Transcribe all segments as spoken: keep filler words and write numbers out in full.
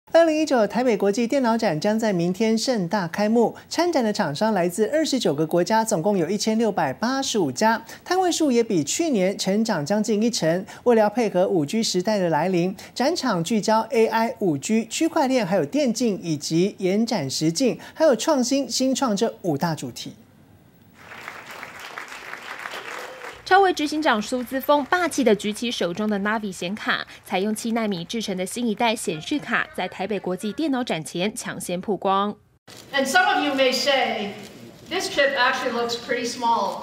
二零一九台北国际电脑展将在明天盛大开幕，参展的厂商来自二十九个国家，总共有一千六百八十五家，摊位数也比去年成长将近一成。为了要配合五 G 时代的来临，展场聚焦 A I、五 G、区块链、还有电竞以及延展实境，还有创新新创这五大主题。 超微执行长苏姿丰霸气地举起手中的 Navi 显卡，采用七奈米制成的新一代显示卡，在台北国际电脑展前抢先曝光。 And some of you may say, this chip actually looks pretty small.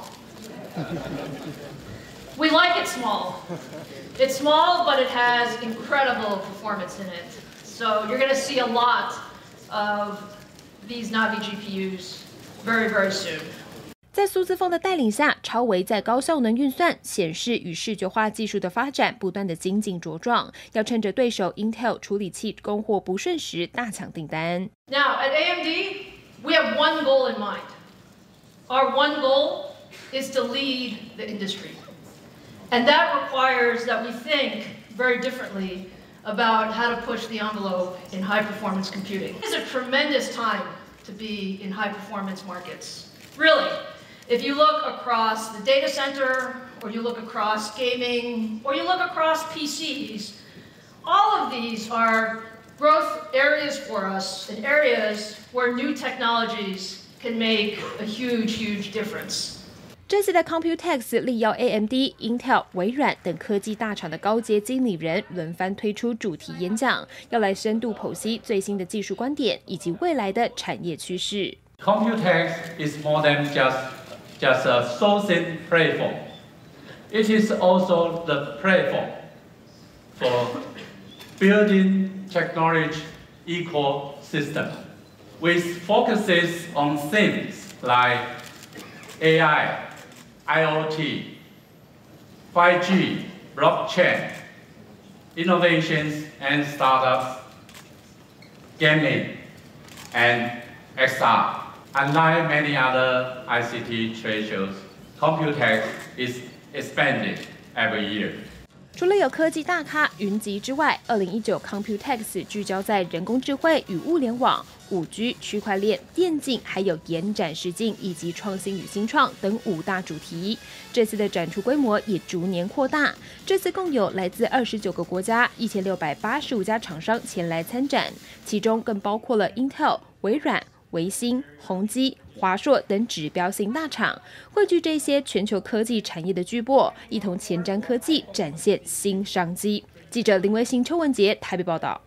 We like it small. It's small, but it has incredible performance in it. So you're going to see a lot of these Navi G P Us very, very soon. 在苏姿丰的带领下，超微在高效能运算、显示与视觉化技术的发展不断的精进茁壮，要趁着对手 Intel 处理器供货不顺时大抢订单。 Now at A M D, we have one goal in mind. Our one goal is to lead the industry, and that requires that we think very differently about how to push the envelope in high performance computing. It's a tremendous time to be in high performance markets, really. If you look across the data center, or you look across gaming, or you look across P Cs, all of these are growth areas for us and areas where new technologies can make a huge, huge difference. 这次的 Computex 力邀 A M D、Intel、微软等科技大厂的高阶经理人轮番推出主题演讲，要来深度剖析最新的技术观点以及未来的产业趋势。 Computex is more than just just a sourcing platform. It is also the platform for building technology ecosystem, which focuses on things like A I, I O T, five G, blockchain, innovations and startups, gaming, and X R. Unlike many other I C T trade shows, Computex is expanding every year. 除了有科技大咖云集之外，二零一九 Computex 聚焦在人工智慧与物联网、五 G、区块链、电竞，还有延展实境以及创新与新创等五大主题。这次的展出规模也逐年扩大，这次共有来自二十九个国家、一千六百八十五家厂商前来参展，其中更包括了 Intel、微软、微星、宏基、华硕等指标性大厂，汇聚这些全球科技产业的巨擘，一同前瞻科技，展现新商机。记者林维新、邱文杰台北报道。